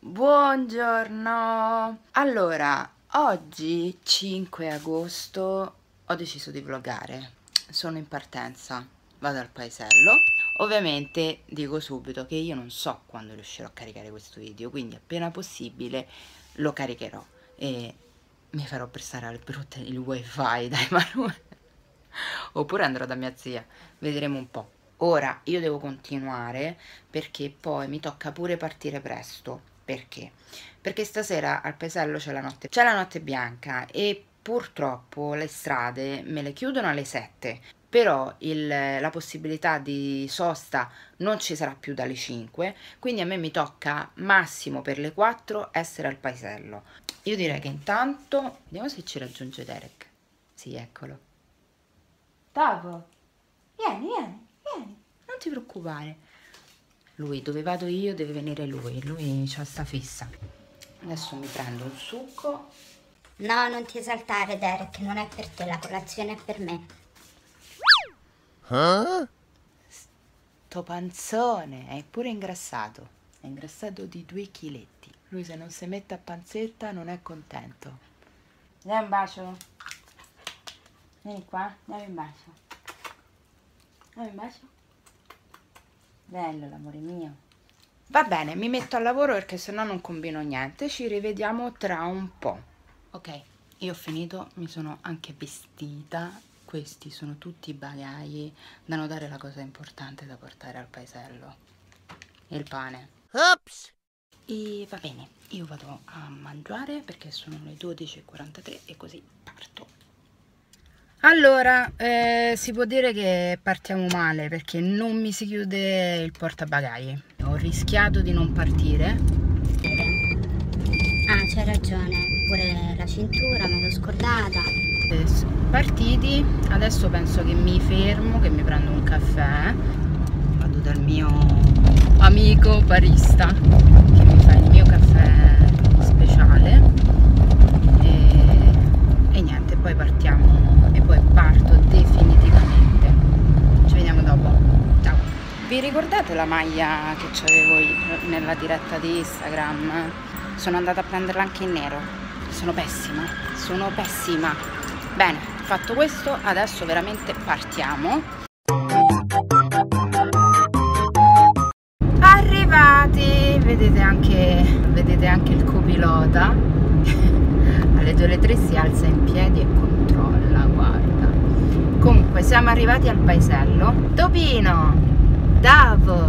Buongiorno! Allora, oggi 5 agosto ho deciso di vloggare. Sono in partenza, vado al paesello. Ovviamente dico subito che io non so quando riuscirò a caricare questo video, quindi appena possibile lo caricherò e mi farò prestare al brutto il wifi da Emanuele. Oppure andrò da mia zia, vedremo un po'. Ora io devo continuare perché poi mi tocca pure partire presto. Perché? Perché stasera al paesello c'è la notte bianca e purtroppo le strade me le chiudono alle 7, però la possibilità di sosta non ci sarà più dalle 5, quindi a me mi tocca massimo per le 4 essere al paesello. Io direi che intanto vediamo se ci raggiunge Derek. Sì, eccolo. Tavo, vieni, non ti preoccupare. Lui, dove vado io deve venire lui c'ha sta fissa. Adesso mi prendo un succo. No, non ti esaltare, Derek, non è per te, la colazione è per me. Sto panzone è pure ingrassato. È ingrassato di 2 chiletti. Lui se non si mette a panzetta non è contento. Dai un bacio. Vieni qua, dammi un bacio. Dammi un bacio. Bello l'amore mio. Va bene, mi metto al lavoro perché sennò non combino niente. Ci rivediamo tra un po'. Ok, io ho finito, mi sono anche vestita. Questi sono tutti i bagagli da notare, la cosa importante da portare al paesello. Il pane. Ops! E va bene, io vado a mangiare perché sono le 12:43 e così parto. Allora, si può dire che partiamo male perché non mi si chiude il portabagagli. Ho rischiato di non partire. Ah, c'hai ragione, pure la cintura me l'ho scordata. Partiti, adesso penso che mi fermo, che mi prendo un caffè. Vado dal mio amico barista che mi fa il mio caffè speciale. E niente, poi partiamo e poi parto definitivamente. Ci vediamo dopo. Ciao. Vi ricordate la maglia che avevo nella diretta di Instagram? Sono andata a prenderla anche in nero. Sono pessima, sono pessima. Bene, fatto questo, adesso veramente partiamo. Arrivati, vedete anche il copilota. Alle 2:03 si alza in piedi e controlla, guarda. Comunque siamo arrivati al paesello. Topino, Davo,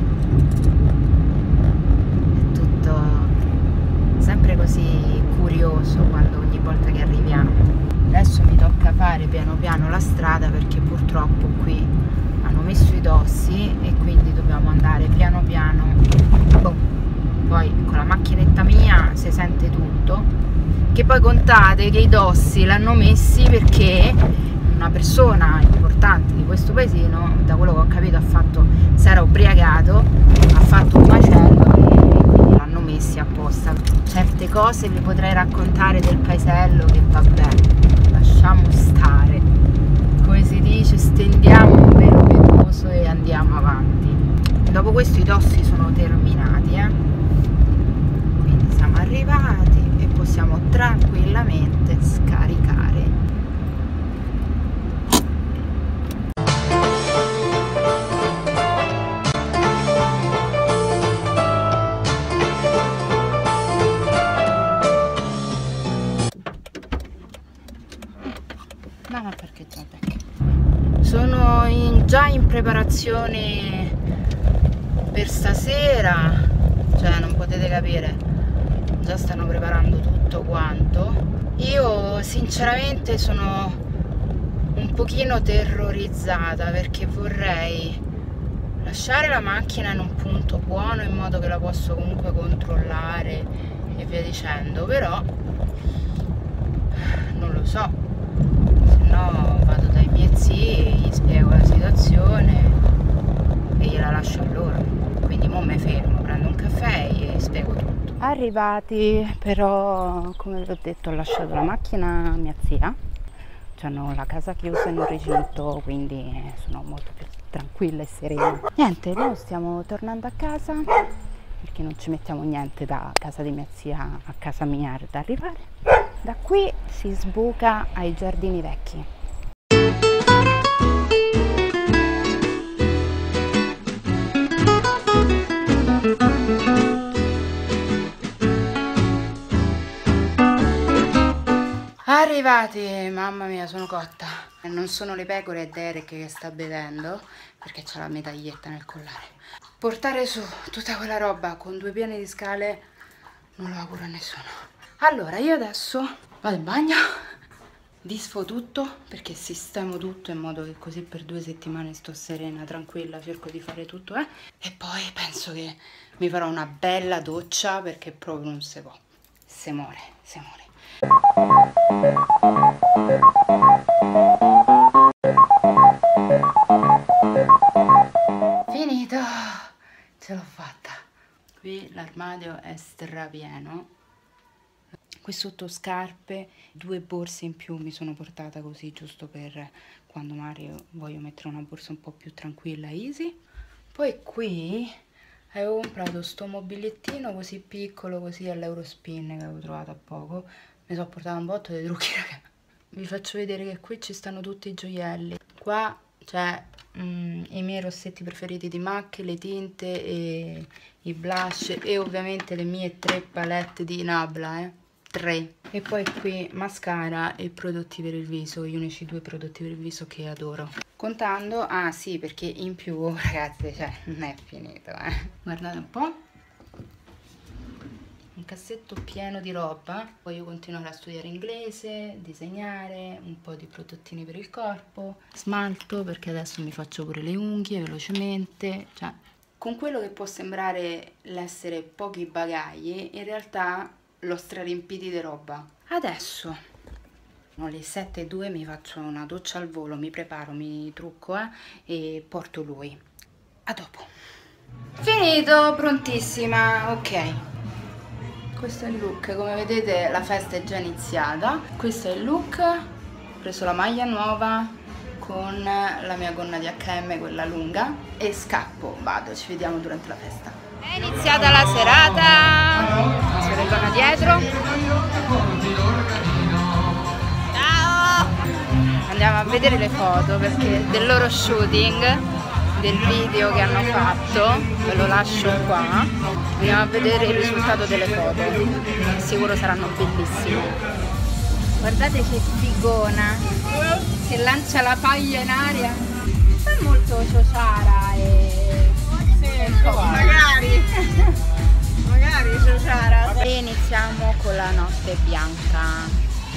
è tutto sempre così curioso quando ogni volta che arriviamo. Adesso mi tocca fare piano piano la strada perché purtroppo qui hanno messo i dossi e quindi dobbiamo andare piano piano. Poi con la macchinetta mia si sente tutto, che poi contate che i dossi l'hanno messi perché una persona importante di questo paesino, da quello che ho capito, si era ubriacato, ha fatto un macello e quindi l'hanno messi apposta. Certe cose vi potrei raccontare del paesello che vabbè, lasciamo stare, come si dice, stendiamo un velo pietoso e andiamo avanti. Dopo questo i dossi sono terminati, quindi siamo arrivati e possiamo tranquillamente scaricare. No, ma perché sono già in preparazione per stasera, cioè non potete capire, già stanno preparando tutto quanto. Io sinceramente sono un pochino terrorizzata perché vorrei lasciare la macchina in un punto buono in modo che la posso comunque controllare e via dicendo, però non lo so, se no vado dai miei zii, gli spiego la situazione e gliela lascio a loro. Quindi mo me fermo, prendo un caffè e gli spiego tutto. Arrivati, però come vi ho detto ho lasciato la macchina a mia zia, hanno la casa chiusa in un recinto, quindi sono molto più tranquilla e serena. Niente, noi stiamo tornando a casa perché non ci mettiamo niente da casa di mia zia a casa mia ad arrivare. Da qui si sbuca ai Giardini Vecchi. Arrivati, mamma mia, sono cotta. Non sono le pecore, è Derek che sta bevendo perché c'ha la medaglietta nel collare. Portare su tutta quella roba con 2 piani di scale non lo auguro a nessuno. Allora, io adesso vado in bagno, disfo tutto perché sistemo tutto in modo che così per 2 settimane sto serena, tranquilla, cerco di fare tutto, e poi penso che mi farò una bella doccia perché proprio non si può. Se muore, se muore. Finito, ce l'ho fatta. Qui l'armadio è strapieno. Qui sotto scarpe, 2 borse in più mi sono portata così giusto per quando magari voglio mettere una borsa un po' più tranquilla, easy. Poi qui avevo comprato sto mobilettino così piccolo, così all'Eurospin che avevo trovato a poco. Mi sono portata un botto di trucchi, raga. Vi faccio vedere che qui ci stanno tutti i gioielli. Qua c'è i miei rossetti preferiti di MAC, le tinte e i blush e ovviamente le mie 3 palette di Nabla, 3. E poi qui mascara e prodotti per il viso, gli unici 2 prodotti per il viso che adoro. Contando, ah sì, perché in più, ragazzi, cioè, non è finito, Guardate un po'. Un cassetto pieno di roba. Voglio continuare a studiare inglese, disegnare, un po' di prodottini per il corpo, smalto perché adesso mi faccio pure le unghie velocemente, cioè con quello che può sembrare l'essere pochi bagagli, in realtà l'ho strariempiti di roba. Adesso sono le 7:02, mi faccio una doccia al volo, mi preparo, mi trucco e porto lui. A dopo. Finito, prontissima, ok. Questo è il look, come vedete la festa è già iniziata. Questo è il look, ho preso la maglia nuova con la mia gonna di H&M, quella lunga, e scappo, vado, ci vediamo durante la festa. È iniziata la serata, si vede dietro. Ciao! Andiamo a vedere le foto perché del loro shooting, del video che hanno fatto, ve lo lascio qua. Andiamo a vedere il risultato delle foto, sicuro saranno bellissime. Guardate che figona che lancia la paglia in aria, è molto Ciociara e magari Ciociara. E iniziamo con la notte bianca.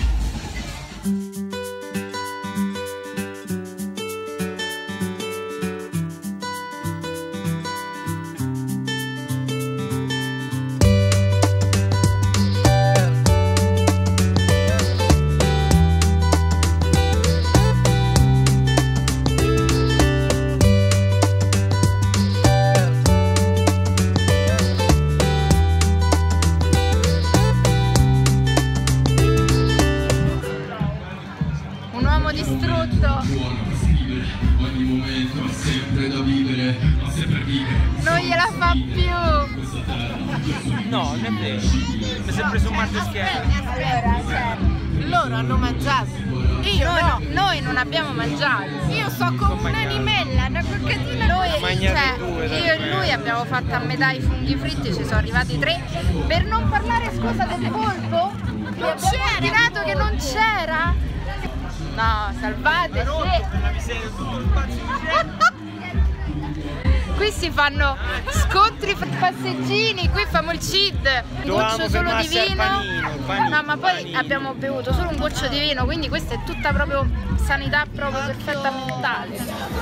Non gliela fa più. No, non è vero. Mi si è preso un mal di schiena. Allora, loro hanno mangiato. Io no. Noi non abbiamo mangiato. Io so come un'animella, una coccatina. Noi, io e lui abbiamo fatto a metà i funghi fritti, ci sono arrivati 3. Per non parlare, scusa, del polpo, non c'era, tirato che non c'era. No, salvateci. La miseria di tutto il pazzo di gente. Qui si fanno scontri fra passeggini, qui facciamo il CID, un goccio solo di vino. No, ma poi abbiamo bevuto solo un goccio di vino, quindi questa è tutta proprio sanità proprio perfetta mentale.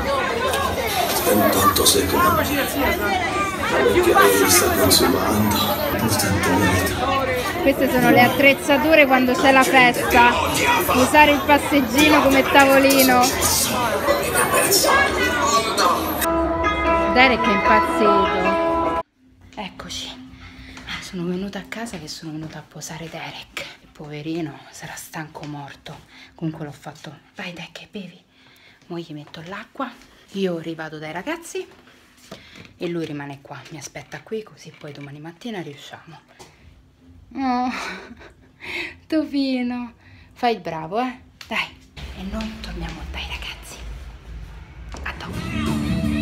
Tanto secco perché sta consumando costantemente. Queste sono le attrezzature quando c'è la festa, usare il passeggino come tavolino. Derek è impazzito. Eccoci, sono venuta a casa che sono venuta a posare Derek. Il poverino sarà stanco morto. Comunque l'ho fatto. Vai Derek, bevi. Mo gli metto l'acqua. Io rivado dai ragazzi e lui rimane qua, mi aspetta qui, così poi domani mattina riusciamo. Oh, Tofino, fai il bravo, dai. E noi torniamo dai ragazzi. A dopo.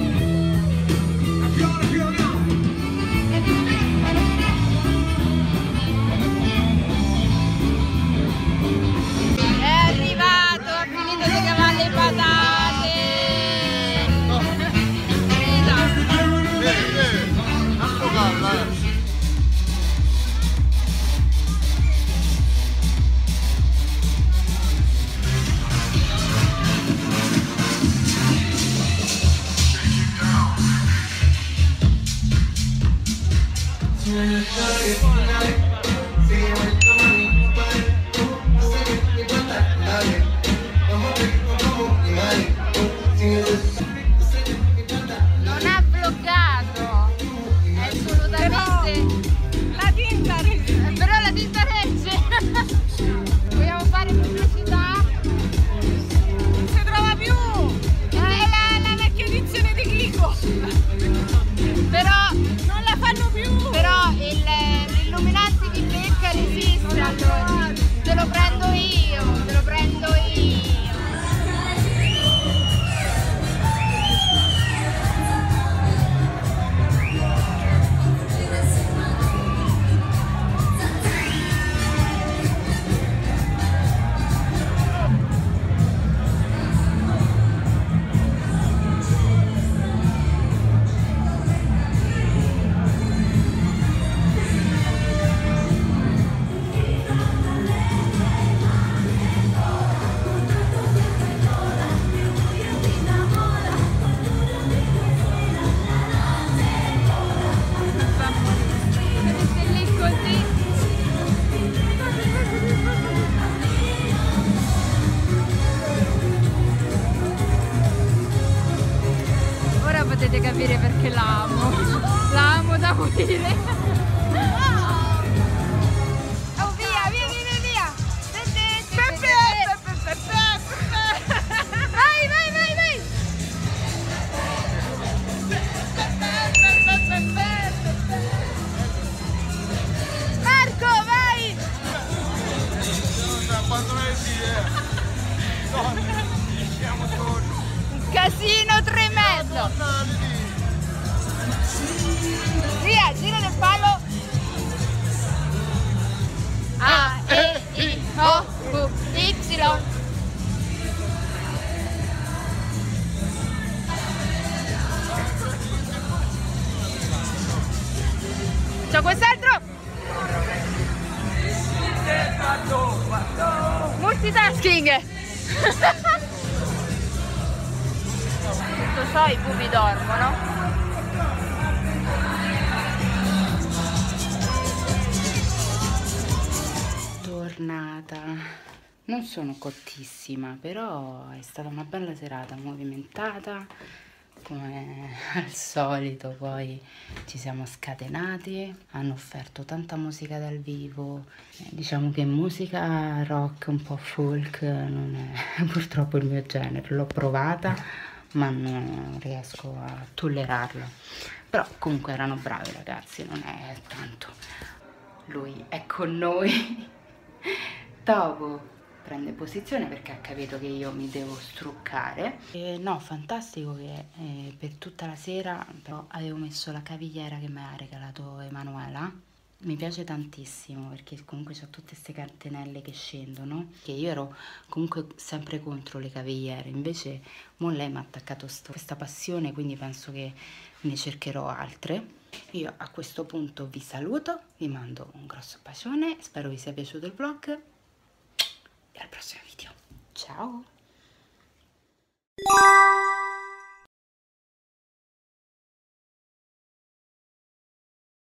Non ha bloccato, è assolutamente la tinta regge. Però la tinta regge. Vogliamo fare pubblicità? Non si trova più, è la vecchia edizione di Kiko, però non la fanno più. Però l'illuminante di becca resiste, allora te lo prendo io, te lo prendo io. Potete capire perché l'amo da morire. Oh, via, via. Vai, vai, vai, vai. Marco, vai. Un casino tremendo. Via, gira del palo. A, E, I, O, U, Y. C'ho quest'altro. Multitasking. Tutto so, i pupi dormono. Tornata. Non sono cottissima, però è stata una bella serata, movimentata, come al solito. Poi ci siamo scatenati, hanno offerto tanta musica dal vivo. Diciamo che musica rock, un po' folk, non è purtroppo il mio genere. L'ho provata, ma non riesco a tollerarlo. Però comunque erano bravi ragazzi, non è tanto. Lui è con noi. Dopo prende posizione perché ha capito che io mi devo struccare. No, fantastico che per tutta la sera però avevo messo la cavigliera che mi ha regalato Emanuela. Mi piace tantissimo perché comunque c'ho tutte queste catenelle che scendono, che io ero comunque sempre contro le cavigliere, invece mo lei mi ha attaccato questa passione, quindi penso che ne cercherò altre. Io a questo punto vi saluto, vi mando un grosso bacione, spero vi sia piaciuto il vlog e al prossimo video. Ciao!